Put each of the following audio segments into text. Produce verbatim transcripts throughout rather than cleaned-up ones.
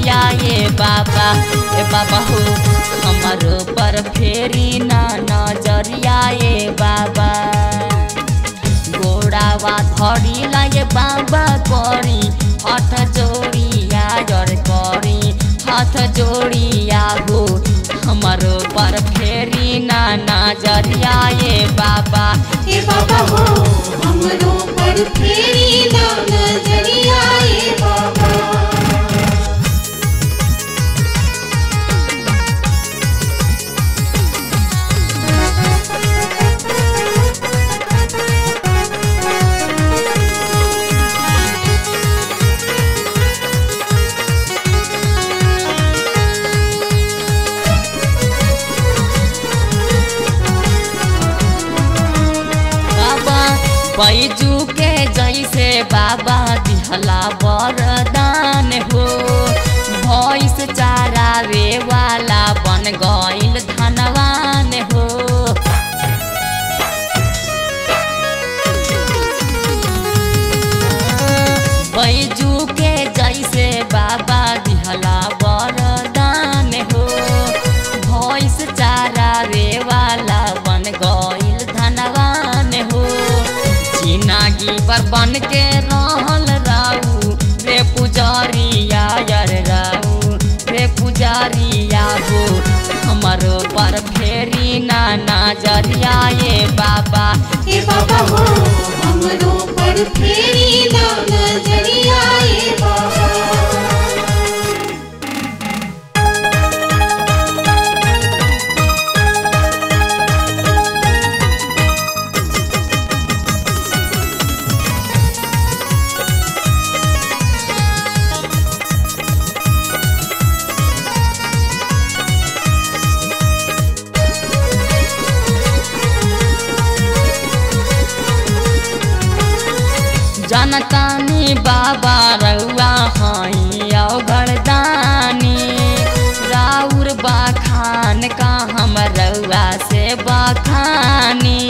नजरिया ये बाबा ए बाबा हो हमारो पर फेरी ना नजरिया ये बाबा गोड़ावा धरी लागे बाबा करी हाथ जोड़िया जर करी हाथ जोड़िया हो हमारो पर फेरी ना नजरिया ये बाबा ए बाबा हो हमरो पर फेरी ना नजरिया ये बाबा बैजू के जैसे बाबा दिहला वरदान हो भैंस चरावे वाला बन गइल धनवान हो बैजू के जैसे बाबा दिहला वरदान हो भैंस चरावे वाला बन गइल धनवान हो जिंदगी पर बन के रहल राऊ रे पुजारिया यार राऊ रे पुजारिया हो हमारो पर फेरी ना नजरिया ये बाबा ए बाबा हो हमरो पर फेरी ना नजरिया ये बाबा जनतानी बाबा रउआ हई अवगरदानी राउर बखान का हम रउआ से बखानी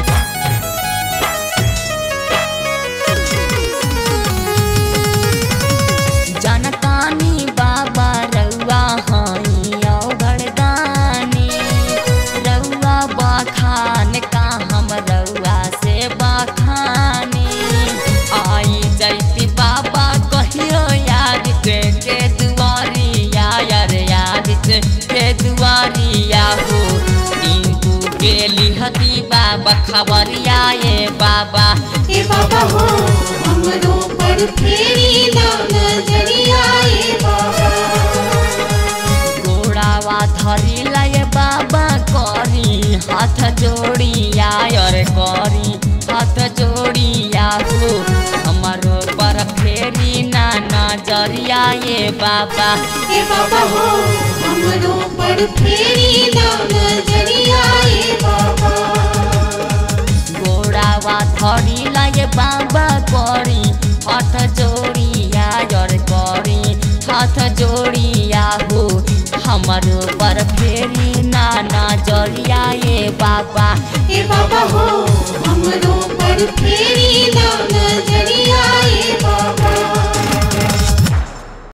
जनतानी बाबा रउआ हई अवगरदानी रउआ बखान का हम रउआ से बखानी आई जैती बाबा कहियो याद के के दुआरिया यार याद के के दुआरिया हो टिंकू के लिहती बाबा खबरिया ये बाबा ए बाबा हो हमरो पर फेरी ना नजरिया ये बाबा गोड़ावा धरी लाए बाबा करी हाथ जोड़िया और करी हाथ जोड़िया हो हमारो पर फेरी ना नजरिया ये बाबा ए बाबा हो हमरो पर फेरी ना नजरिया ये बाबा गोड़ावा धरी लागे बाबा करी हाथ जोड़िया और करी हाथ जोड़िया हो हमारो पर फेरी ना नजरिया ये बाबा ए बाबा हो हमरो पर फेरी